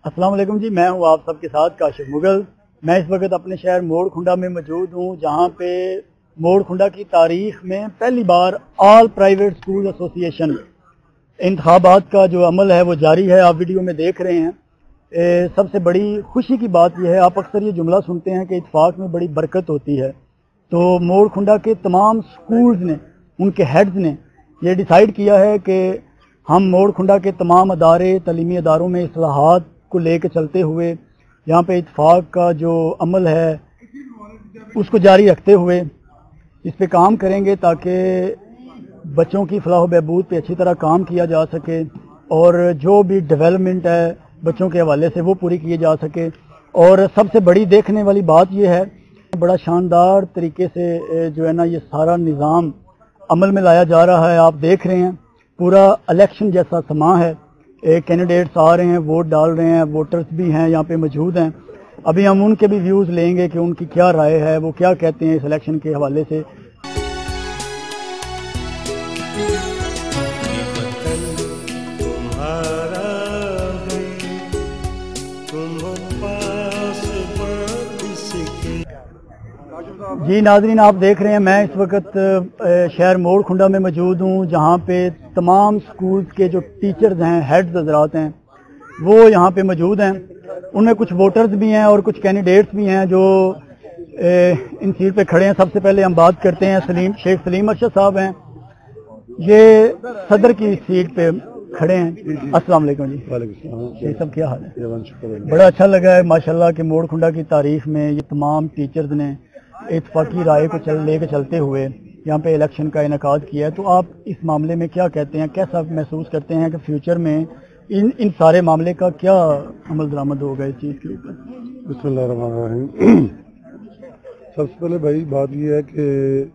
السلام علیکم جی، میں ہوں آپ سب کے ساتھ کاشف مغل۔ میں اس وقت اپنے شہر موڑ کھنڈا میں موجود ہوں، جہاں پہ موڑ کھنڈا کی تاریخ میں پہلی بار آل پرائیویٹ اسکول ایسوسی ایشن انتخابات کا جو عمل ہے وہ جاری ہے۔ آپ ویڈیو میں دیکھ رہے ہیں۔ سب سے بڑی خوشی کی بات یہ ہے، آپ اکثر یہ جملہ سنتے ہیں کہ اتفاق میں بڑی برکت ہوتی ہے، تو موڑ کھنڈا کے تمام اسکولز نے، ان کے ہیڈز نے یہ ڈیسائیڈ کیا ہے کہ ہم موڑ کھنڈا کے تمام ادارے، تعلیمی اداروں میں اصلاحات کو لے کے چلتے ہوئے یہاں پہ اتفاق کا جو عمل ہے اس کو جاری رکھتے ہوئے اس پہ کام کریں گے، تاکہ بچوں کی فلاح و بہبود پہ اچھی طرح کام کیا جا سکے، اور جو بھی ڈیولپمنٹ ہے بچوں کے حوالے سے وہ پوری کی جا سکے۔ اور سب سے بڑی دیکھنے والی بات یہ ہے، بڑا شاندار طریقے سے جو ہے نا یہ سارا نظام عمل میں لایا جا رہا ہے۔ آپ دیکھ رہے ہیں پورا الیکشن جیسا سماں ہے، کینڈیڈیٹس آ رہے ہیں، ووٹ ڈال رہے ہیں، ووٹرز بھی ہیں یہاں پہ موجود ہیں۔ ابھی ہم ان کے بھی ویوز لیں گے کہ ان کی کیا رائے ہے، وہ کیا کہتے ہیں اس الیکشن کے حوالے سے۔ جی ناظرین، آپ دیکھ رہے ہیں میں اس وقت شہر موڑ کھنڈا میں موجود ہوں، جہاں پہ تمام سکولز کے جو ٹیچرز ہیں، ہیڈز حضرات ہیں، وہ یہاں پہ موجود ہیں۔ ان میں کچھ ووٹرز بھی ہیں اور کچھ کینڈیڈیٹس بھی ہیں جو ان سیٹ پہ کھڑے ہیں۔ سب سے پہلے ہم بات کرتے ہیں شیخ سلیم ارشد صاحب ہیں، یہ صدر کی سیٹ پہ کھڑے ہیں۔ السلام علیکم جی۔ وعلیکم السلام۔ یہ سب کیا حال ہے؟ بڑا اچھا لگا ہے ماشاءاللہ کہ موڑ کھنڈا کی تاریخ میں یہ تمام ٹیچرز نے اتفاقی رائے کو لے کے چلتے ہوئے یہاں پہ الیکشن کا انعقاد کیا ہے۔ تو آپ اس معاملے میں کیا کہتے ہیں، کیسا محسوس کرتے ہیں کہ فیوچر میں ان سارے معاملے کا کیا عمل درآمد ہوگا اس چیز کے اوپر؟ بسم اللہ الرحمن الرحیم۔ سب سے پہلے بھائی بات یہ ہے کہ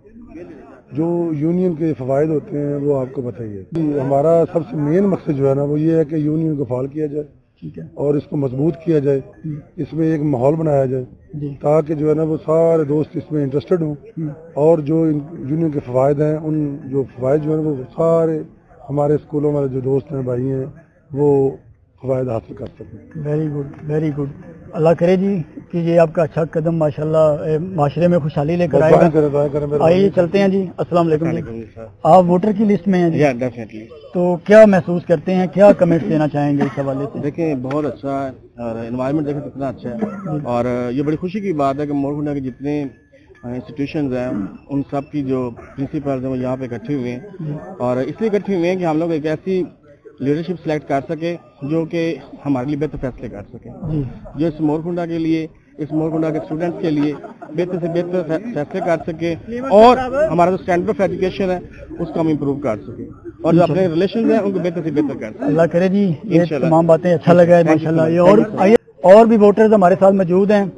جو یونین کے فوائد ہوتے ہیں وہ آپ کو پتہ ہی ہے۔ ہمارا سب سے مین مقصد جو ہے نا وہ یہ ہے کہ یونین کو فعال کیا جائے اور اس کو مضبوط کیا جائے، اس میں ایک ماحول بنایا جائے تاکہ جو ہے نا وہ سارے دوست اس میں انٹرسٹڈ ہوں، اور جو یونین کے فوائد ہیں ان جو فوائد جو ہیں وہ سارے ہمارے اسکولوں والے جو دوست ہیں، بھائی ہیں، وہ فوائد حاصل کر سکیں۔ Very good, very good. اللہ کرے جی کہ یہ آپ کا اچھا قدم ماشاءاللہ معاشرے میں خوشحالی لے کر آئے گا۔ آئیے چلتے ہیں جی۔ السلام علیکم جی۔ آپ ووٹر کی لسٹ میں ہیں جی؟ ڈیفینیٹلی۔ تو کیا محسوس کرتے ہیں، کیا کمنٹس دینا چاہیں گے اس حوالے سے؟ دیکھیں بہت اچھا ہے اور انوائرمنٹ دیکھیں کتنا اچھا ہے، اور یہ بڑی خوشی کی بات ہے کہ موڑ کھنڈا کے جتنے انسٹیٹیوشنز ہیں ان سب کی جو پرنسپلز ہیں وہ یہاں پہ اکٹھے ہوئے ہیں، اور اس لیے اکٹھے ہوئے ہیں کہ ہم لوگ ایک ایسی لیڈرشپ سلیکٹ کر سکے جو کہ ہمارے لیے بہتر فیصلے کر سکے، جو اس موڑ کھنڈا کے لیے، اس موڑ کھنڈا کے اسٹوڈنٹس کے لیے بہتر سے بہتر فیصلے کر سکے، اور ہمارا جو اسٹینڈرڈ آف ایجوکیشن ہے اس کو ہم امپروو کر سکیں، اور جو اپنے ریلیشنز ہیں ان کو بہتر سے بہتر کر سکیں۔ اللہ کرے جی، یہ تمام باتیں اچھا لگا ہے ماشاءاللہ۔ یہ اور بھی ووٹرز ہمارے ساتھ موجود ہیں۔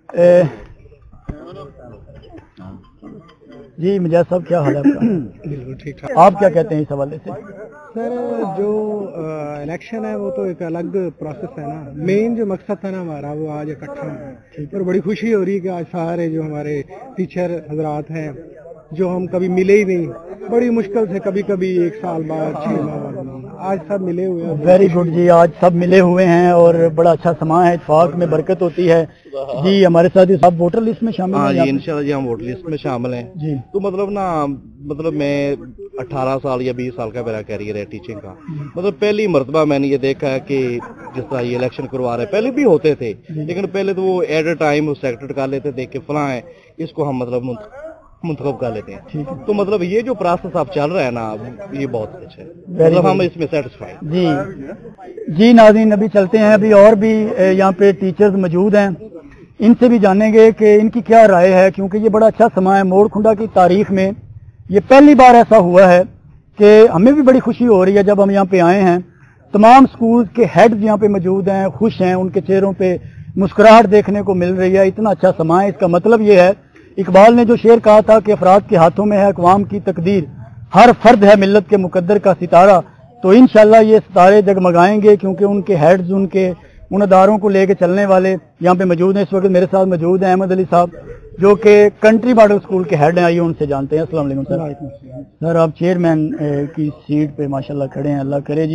جی مجاز صاحب، کیا حال ہے آپ کا؟ بالکل ٹھیک ٹھاک۔ آپ کیا کہتے ہیں اس حوالے سے؟ سر جو الیکشن ہے وہ تو ایک الگ پروسیس ہے نا، مین جو مقصد تھا نا ہمارا وہ آج اکٹھا ہے، اور بڑی خوشی ہو رہی ہے کہ آج سارے جو ہمارے ٹیچر حضرات ہیں جو ہم کبھی ملے ہی نہیں، بڑی مشکل سے کبھی کبھی ایک سال بعد 6 ماہ بعد، آج سب ملے ہوئے ہیں۔ ویری گڈ جی، آج سب ملے ہوئے ہیں اور بڑا اچھا سماں ہے، اتفاق میں برکت ہوتی ہے۔ جی ہمارے ساتھ آپ ووٹر لسٹ میں شامل ہیں؟ جی انشاءاللہ جی ہم ووٹر لسٹ میں شامل ہیں جی۔ تو مطلب میں 18 سال یا 20 سال کا میرا کیریئر ہے ٹیچنگ کا۔ مطلب پہلی مرتبہ میں نے یہ دیکھا ہے کہ جس طرح یہ الیکشن کروا رہے ہیں، پہلے بھی ہوتے تھے لیکن پہلے تو وہ ایٹ اے ٹائم سلیکٹڈ کر لیتے تھے کہ فلاں ہے، اس کو ہم مطلب منتخب کر لیتے ہیں۔ تو مطلب یہ جو پروسیس اب چل رہا ہے نا یہ بہت اچھا ہے، مطلب ہم اس میں سیٹسفائی۔ جی ناظرین، ابھی چلتے ہیں، ابھی اور بھی یہاں پہ ٹیچرز موجود ہیں، ان سے بھی جانیں گے کہ ان کی کیا رائے ہے، کیونکہ یہ بڑا اچھا سماں ہے۔ موڑ کھنڈا کی تاریخ میں یہ پہلی بار ایسا ہوا ہے کہ ہمیں بھی بڑی خوشی ہو رہی ہے جب ہم یہاں پہ آئے ہیں۔ تمام سکول کے ہیڈز یہاں پہ موجود ہیں، خوش ہیں، ان کے چہروں پہ مسکراہٹ دیکھنے کو مل رہی ہے۔ اتنا اچھا سماں ہے، اس کا مطلب یہ ہے، اقبال نے جو شعر کہا تھا کہ افراد کے ہاتھوں میں ہے اقوام کی تقدیر، ہر فرد ہے ملت کے مقدر کا ستارہ، تو انشاءاللہ یہ ستارے جگمگائیں گے، کیونکہ ان کے ہیڈز، ان اداروں کو لے کے چلنے والے یہاں پہ موجود ہیں۔ اس وقت میرے ساتھ موجود ہیں احمد علی صاحب جو کہ کنٹری ماڈل اسکول کے ہیڈ ہیں، آئیے ان سے جانتے ہیں۔ السلام علیکم سر۔ سر آپ چیئرمین کی سیٹ پہ ماشاءاللہ کھڑے ہیں، اللہ کرے جی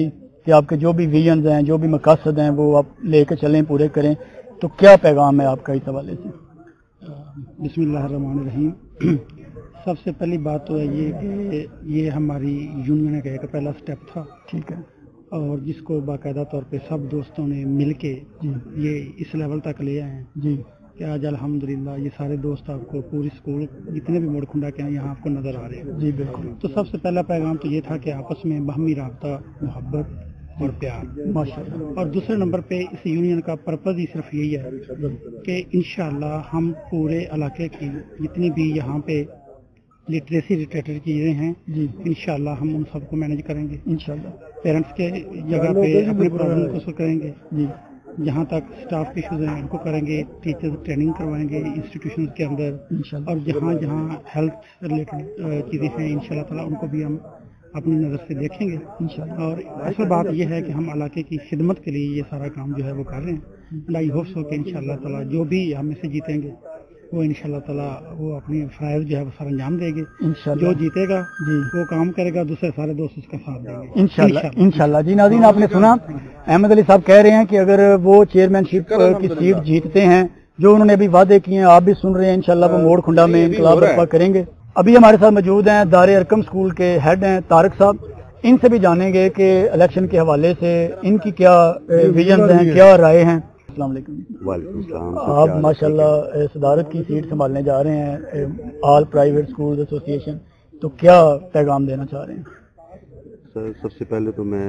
کہ آپ کے جو بھی ویژنز ہیں، جو بھی مقاصد ہیں، وہ آپ لے کے چلیں، پورے کریں، تو کیا پیغام ہے آپ کا اس حوالے سے؟ بسم اللہ الرحمن الرحیم۔ سب سے پہلی بات تو ہے یہ کہ یہ ہماری یونین کا ایک پہلا سٹیپ تھا، ٹھیک ہے، اور جس کو باقاعدہ طور پہ سب دوستوں نے مل کے یہ اس لیول تک لے آئے ہیں جی، کہ آج الحمدللہ یہ سارے دوست آپ کو پوری اسکول جتنے بھی موڑ کھنڈا کے ہیں یہاں آپ کو نظر آ رہے ہیں۔ جی بالکل، تو سب سے پہلا پیغام تو یہ تھا کہ آپس میں باہمی رابطہ، محبت اور پیار، ماشاءاللہ، اور دوسرے نمبر پہ اس یونین کا پرپز ہی صرف یہی ہے کہ انشاءاللہ ہم پورے علاقے کی جتنی بھی یہاں پہ لٹریسی ریلیٹڈ چیزیں ہیں جی انشاءاللہ ہم ان سب کو مینیج کریں گے، انشاءاللہ، پیرنٹس کے جگہ پہ اپنے پرابلم کو سولو کریں گے، جی جہاں تک اسٹاف کے ایشوز ہیں ان کو کریں گے، ٹیچر ٹریننگ کروائیں گے انسٹیٹیوشنز کے اندر، انشاءاللہ، اور جہاں جہاں ہیلتھ ریلیٹڈ چیزیں ہیں انشاءاللہ تعالیٰ ان کو بھی ہم اپنی نظر سے دیکھیں گے انشاءاللہ، اور اصل بات یہ ہے کہ ہم علاقے کی خدمت کے لیے یہ سارا کام جو ہے وہ کر رہے ہیں۔ لائی ہوپس ہو کہ انشاءاللہ تعالیٰ جو بھی ہم سے جیتیں گے وہ انشاءاللہ تعالیٰ وہ اپنی فرائض جو ہے وہ سر انجام دے گے، انشاءاللہ، جو جیتے گا جی وہ کام کرے گا، دوسرے سارے دوست اس کا ساتھ دیں گے انشاءاللہ، انشاءاللہ۔ جی ناظرین، آپ نے سنا احمد علی صاحب کہہ رہے ہیں کہ اگر وہ چیئرمین شپ کی سیٹ جیتتے ہیں، جو انہوں نے ابھی وعدے کیے ہیں، آپ بھی سن رہے ہیں، انشاءاللہ وہ موڑ کھنڈا میں انقلاب برپا کریں گے۔ ابھی ہمارے ساتھ موجود ہیں دار ارقم اسکول کے ہیڈ ہیں طارق صاحب، ان سے بھی جانیں گے کہ الیکشن کے حوالے سے ان کی کیا ویژنز ہیں، کیا رائے ہیں۔ السلام علیکم۔ وعلیکم السلام۔ آپ ماشاءاللہ صدارت کی سیٹ سنبھالنے جا رہے ہیں آل پرائیویٹ اسکول ایسوسی ایشن، تو کیا پیغام دینا چاہ رہے ہیں؟ سر سب سے پہلے تو میں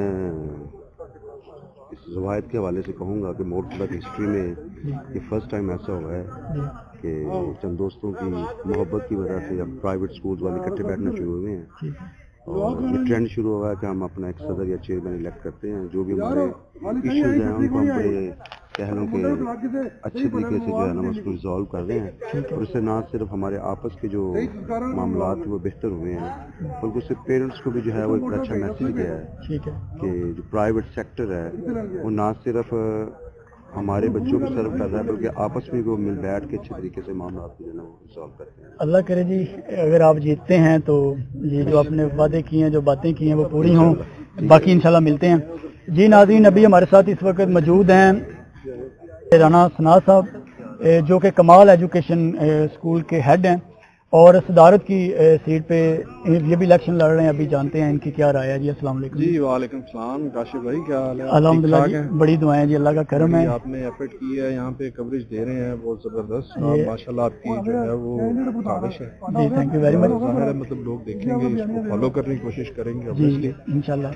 اس روایت کے حوالے سے کہوں گا کہ موڑ کھنڈا کی ہسٹری میں یہ فرسٹ ٹائم ایسا ہوا ہے کہ چند دوستوں کی محبت کی وجہ سے اب پرائیویٹ اسکولز والے اکٹھے بیٹھنا شروع ہوئے ہیں، اور یہ ٹرینڈ شروع ہوا ہے کہ ہم اپنا ایک صدر یا چیئرمین الیکٹ کرتے ہیں، جو بھی ہمارے ایشوز ہیں ان کو ہم بڑے کہہ لوں کہ اچھے طریقے سے جو ہے نا اس کو ریزالو کر رہے ہیں، اور اس سے نہ صرف ہمارے آپس کے جو معاملات وہ بہتر ہوئے ہیں بلکہ اس سے پیرنٹس کو بھی جو ہے وہ ایک اچھا میسیج گیا ہے کہ جو پرائیویٹ سیکٹر ہے وہ نہ صرف ہمارے بچوں کو سرو کر رہا ہے بلکہ آپس میں وہ مل بیٹھ کے اچھے طریقے سے معاملات کو جو ہے نا وہ ریزالو کرتے ہیں۔ اللہ کرے جی اگر آپ جیتتے ہیں تو یہ جو آپ نے وعدے کیے ہیں، جو باتیں کی ہیں وہ پوری ہوں، باقی انشاءاللہ ملتے ہیں۔ جی ناظرین، ابھی ہمارے ساتھ اس وقت موجود ہیں رانا ثنا صاحب، جو کہ کمال ایجوکیشن اسکول کے ہیڈ ہیں اور صدارت کی سیٹ پہ یہ بھی الیکشن لڑ رہے ہیں، ابھی جانتے ہیں ان کی کیا رائے ہے۔ جی السلام علیکم۔ جی وعلیکم السلام، کاشف بھائی کیا حال ہے؟ الحمدللہ جی، بڑی دعائیں جی، اللہ کا کرم ہے۔ آپ نے ایفرٹ کی ہے، یہاں پہ کوریج دے رہے ہیں بہت زبردست، ماشاءاللہ آپ کی جو ہے وہ کاوش ہے۔ جی تھینک یو ویری مچ۔ ظاہر ہے مطلب لوگ دیکھیں گے، اس کو فالو کرنے کی کوشش کریں گے جی انشاءاللہ۔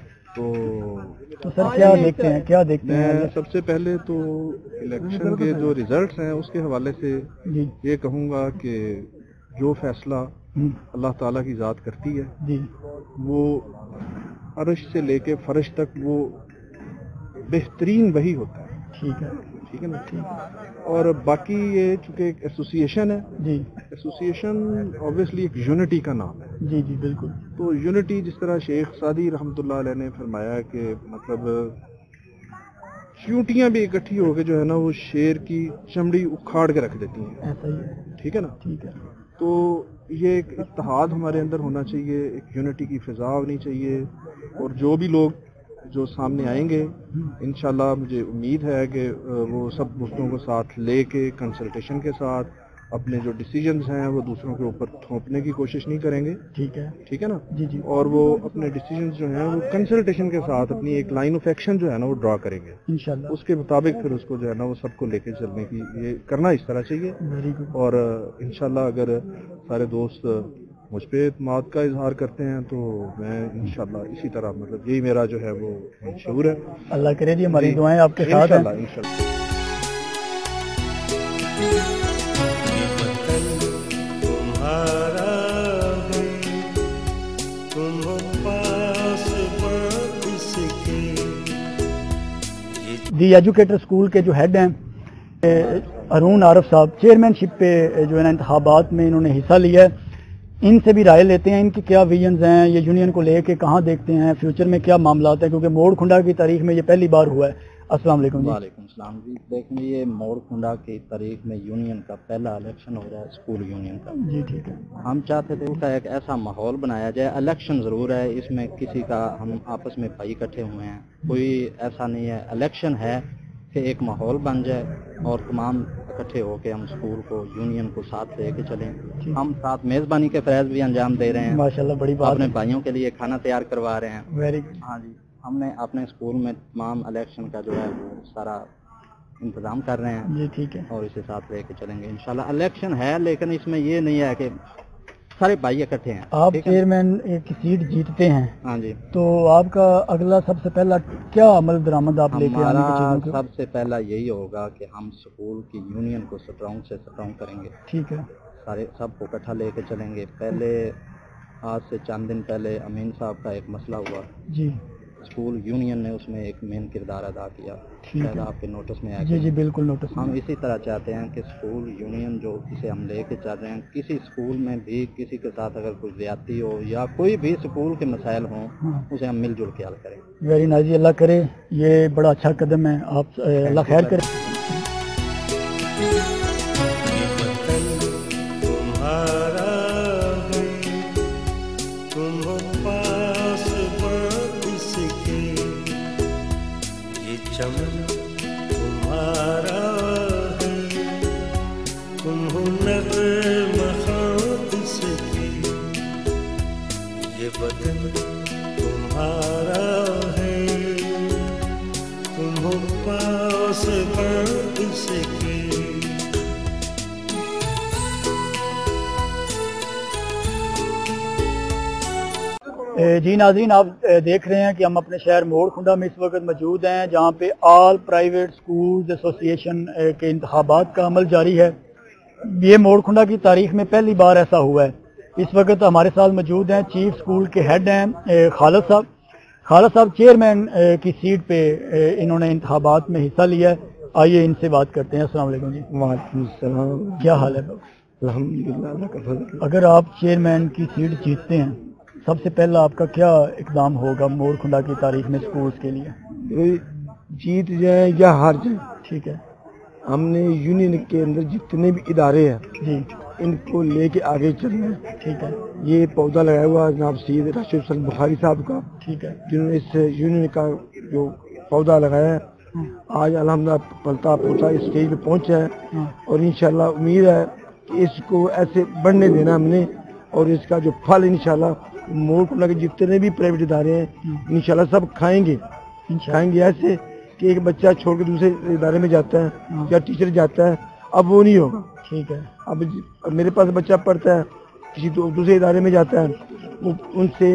تو سر کیا دیکھتے ہیں، کیا دیکھتے ہیں؟ میں سب سے پہلے تو الیکشن کے جو ریزلٹس ہیں اس کے حوالے سے جی یہ کہوں گا کہ جو فیصلہ اللہ تعالیٰ کی ذات کرتی ہے جی وہ عرش سے لے کے فرش تک وہ بہترین وہی ہوتا ہے، ٹھیک ہے، ٹھیک ہے نا؟ اور باقی یہ چونکہ ایک ایسوسی ایشن ہے، جی ایسوسی ایشن اوبویسلی ایک یونٹی کا نام ہے، جی جی بالکل، تو یونٹی جس طرح شیخ سعدی رحمۃ اللہ علیہ نے فرمایا کہ مطلب چیونٹیاں بھی اکٹھی ہو کے جو ہے نا وہ شیر کی چمڑی اکھاڑ کے رکھ دیتی ہیں، ایسا ہی ہے، ٹھیک ہے نا؟ ٹھیک ہے، تو یہ ایک اتحاد ہمارے اندر ہونا چاہیے، ایک یونٹی کی فضا ہونی چاہیے، اور جو بھی لوگ جو سامنے آئیں گے انشاءاللہ مجھے امید ہے کہ وہ سب دوستوں کو ساتھ لے کے کنسلٹیشن کے ساتھ اپنے جو ڈیسیجنز ہیں وہ دوسروں کے اوپر تھوپنے کی کوشش نہیں کریں گے، ٹھیک ہے، ٹھیک ہے نا؟ جی جی اور وہ اپنے ڈیسیجنز جو ہیں وہ کنسلٹیشن کے ساتھ اپنی ایک لائن آف ایکشن جو ہے نا وہ ڈرا کریں گے، انشاءاللہ، اس کے مطابق پھر اس کو جو ہے نا وہ سب کو لے کے چلنے کی یہ کرنا اس طرح چاہیے، ویری گڈ، اور انشاءاللہ اگر سارے دوست مجھ پہ اعتماد کا اظہار کرتے ہیں تو میں انشاءاللہ اسی طرح مطلب یہی میرا جو ہے وہ منشور ہے۔ اللہ کرے جی ہماری دعائیں آپ کے ساتھ ہیں۔ انشاءاللہ انشاءاللہ۔ دی ایجوکیٹر اسکول کے جو ہیڈ ہیں ارون عارف صاحب، چیئرمین شپ پہ جو ہے نا انتخابات میں انہوں نے حصہ لیا ہے، ان سے بھی رائے لیتے ہیں، ان کی کیا ویژنز ہیں، یہ یونین کو لے کے کہاں دیکھتے ہیں، فیوچر میں کیا معاملات ہیں، کیونکہ موڑ کھنڈا کی تاریخ میں یہ پہلی بار ہوا ہے۔ अस्सलाम वालेकुम जी। वालेकुम सलाम जी। देखें ये मोड़ खुंडा की तारीख में यूनियन का पहला इलेक्शन हो रहा है, स्कूल यूनियन का। जी ठीक है। हम चाहते थे उसका एक ऐसा माहौल बनाया जाए, इलेक्शन ज़रूर है, इसमें किसी का हम आपस में भाई इकट्ठे हुए हैं, कोई ऐसा नहीं है। इलेक्शन है कि एक माहौल बन जाए और तमाम इकट्ठे होकर हम स्कूल को यूनियन को साथ लेके चलें। हम साथ मेज़बानी के फ़रज़ भी अंजाम दे रहे हैं, माशाल्लाह बड़ी बात। अपने भाइयों के लिए खाना तैयार करवा रहे हैं। वेरी हाँ जी, हमने अपने स्कूल में तमाम इलेक्शन का जो है वो सारा इंतज़ाम कर रहे हैं जी ठीक है। और इसे साथ लेके चलेंगे इंशाल्लाह। इलेक्शन है लेकिन इसमें ये नहीं है कि सारे भाई इकट्ठे हैं। आप चेयरमैन की सीट जीतते हैं, हाँ जी, तो आपका अगला सबसे पहला क्या अमल दरामद आप लेके आने की चीज़ों को? सबसे पहला यही होगा कि हम स्कूल की यूनियन को स्ट्रॉन्ग से स्ट्रॉन्ग करेंगे। ठीक है। सारे सबको इकट्ठा लेके चलेंगे। पहले आज से चंद दिन पहले अमीन साहब का एक मसला हुआ जी, स्कूल यूनियन ने उसमें एक मेन किरदार अदा किया, ठीक है। शायद आपके नोटिस में आया। जी जी बिल्कुल नोटिस। हम इसी तरह चाहते हैं कि स्कूल यूनियन जो इसे हम लेके चल रहे हैं, किसी स्कूल में भी किसी के साथ अगर कोई ज्यादती हो या कोई भी स्कूल के मसाइल हों, उसे हम मिलजुल के हल करें। वेरी नाइस जी, अल्लाह करे ये बड़ा अच्छा कदम है, आप अल्लाह खैर करे। चमन तुम्हारा है, तुम हो नग़्मा ख़ाक से, ये वतन तुम्हारा है, तुम हो पास बात से। जी नाज़रीन, आप देख रहे हैं कि हम अपने शहर मोड़ खुंडा में इस वक्त मौजूद हैं, जहां पे ऑल प्राइवेट स्कूल्स एसोसिएशन के इंतखाबात का अमल जारी है। ये मोड़ खुंडा की तारीख में पहली बार ऐसा हुआ है। इस वक्त हमारे साथ मौजूद हैं चीफ स्कूल के हेड हैं खालिद साहब। खालिद साहब चेयरमैन की सीट पे इन्होंने इंतखाबात में हिस्सा लिया है। आइए इनसे बात करते हैं। अस्सलाम वालेकुम जी। वालेकुम सलाम। क्या हाल है? अल्हम्दुलिल्लाह, अल्लाह का फज़ल। अगर आप चेयरमैन की सीट जीतते हैं, सबसे पहला आपका क्या इकदाम होगा मोड़ खुंडा की तारीख में स्कूल्स के लिए? जीत जाए या हार जाए, ठीक है, हमने यूनियन के अंदर जितने भी इदारे हैं जी इनको लेके आगे चलना है। ठीक है, ये पौधा लगाया हुआ है जनाब सैयद राशिद हसन बुखारी साहब का, ठीक है, जिन्होंने इस यूनियन का जो पौधा लगाया है आज अल्हम्दुलिल्लाह पलता पुलता इस स्टेज पे पहुंचा है। और इंशाल्लाह उम्मीद है कि इसको ऐसे बढ़ने देना हमने, और इसका जो फल इंशाल्लाह मोड़ खुंडा के जितने भी प्राइवेट इदारे हैं इंशाल्लाह सब खाएंगे ऐसे कि एक बच्चा छोड़ के दूसरे इदारे में जाता है या टीचर जाता है, अब वो नहीं होगा। ठीक है। अब मेरे पास बच्चा पढ़ता है किसी दूसरे इदारे में जाता है, वो उनसे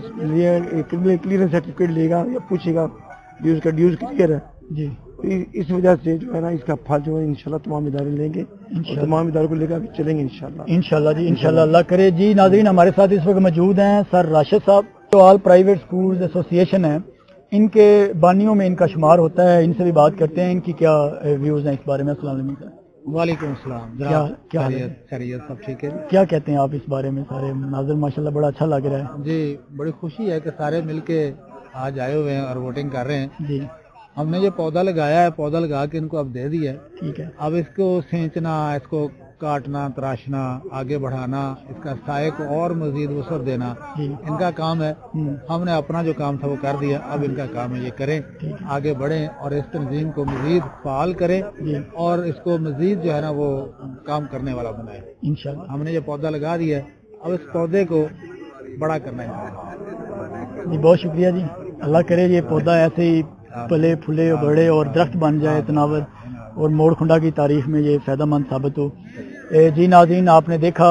क्लियरेंस सर्टिफिकेट लेगा या पूछेगा कि उसका ड्यूज क्लियर है जी। इस वजह से जो है ना इसका फल जो है इंशाल्लाह तमाम इदारे लेंगे, तमाम इदारों को लेकर चलेंगे इंशाल्लाह जी, इंशाल्लाह अल्लाह करे। जी नाज़रीन, हमारे साथ इस वक्त मौजूद हैं सर राशिद साहब, जो ऑल प्राइवेट स्कूल्स एसोसिएशन है, इनके बानियों में इनका शुमार होता है। इनसे भी बात करते हैं, इनकी क्या व्यूज हैं इस बारे में। अस्सलाम वालेकुम सर। वालेकुम सलाम। क्या खैरियत सब ठीक है? क्या कहते हैं आप इस बारे में? सारे नाज़र माशाल्लाह बड़ा अच्छा लग रहा है जी, बड़ी खुशी है कि सारे मिलके आज आए हुए हैं और वोटिंग कर रहे हैं जी। हमने ये पौधा लगाया है, पौधा लगा के इनको अब दे दिया है, ठीक है। अब इसको सींचना, इसको काटना, तराशना, आगे बढ़ाना, इसका साये को और मजीद वसअत देना इनका काम है। हमने अपना जो काम था वो कर दिया, अब इनका काम है ये करें, आगे बढ़ें और इस तंजीम को मजीद फाल करें और इसको मजीद जो है ना वो काम करने वाला बनाए इंशाल्लाह। हमने ये पौधा लगा दिया है, अब इस पौधे को बड़ा करना है जी। बहुत शुक्रिया जी, अल्लाह करे ये पौधा ऐसे ही पले फूले बड़े और दरख्त बन जाए तनावर, और मोड़ खुंडा की तारीख में ये फ़ायदेमंद साबित हो। जी नाज़रीन, आपने देखा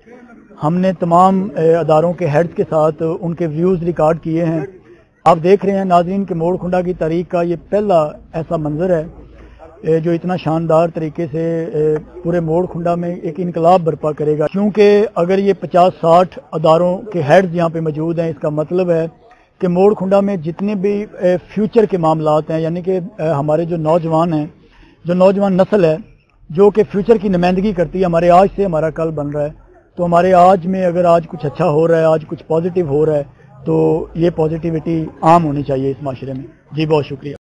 हमने तमाम अदारों के हेड्स के साथ उनके व्यूज़ रिकॉर्ड किए हैं। आप देख रहे हैं नाज़रीन कि मोड़ खुंडा की तारीख का ये पहला ऐसा मंजर है जो इतना शानदार तरीके से पूरे मोड़ खुंडा में एक इनकलाब बर्पा करेगा। क्योंकि अगर ये 50-60 अदारों के हेड्स यहाँ पे मौजूद हैं, इसका मतलब है कि मोड़ खुंडा में जितने भी फ्यूचर के मामलात हैं, यानी कि हमारे जो नौजवान हैं, जो नौजवान नस्ल है जो कि फ्यूचर की नुमाइंदगी करती है, हमारे आज से हमारा कल बन रहा है, तो हमारे आज में अगर आज कुछ अच्छा हो रहा है, आज कुछ पॉजिटिव हो रहा है, तो ये पॉजिटिविटी आम होनी चाहिए इस माशरे में। जी बहुत शुक्रिया।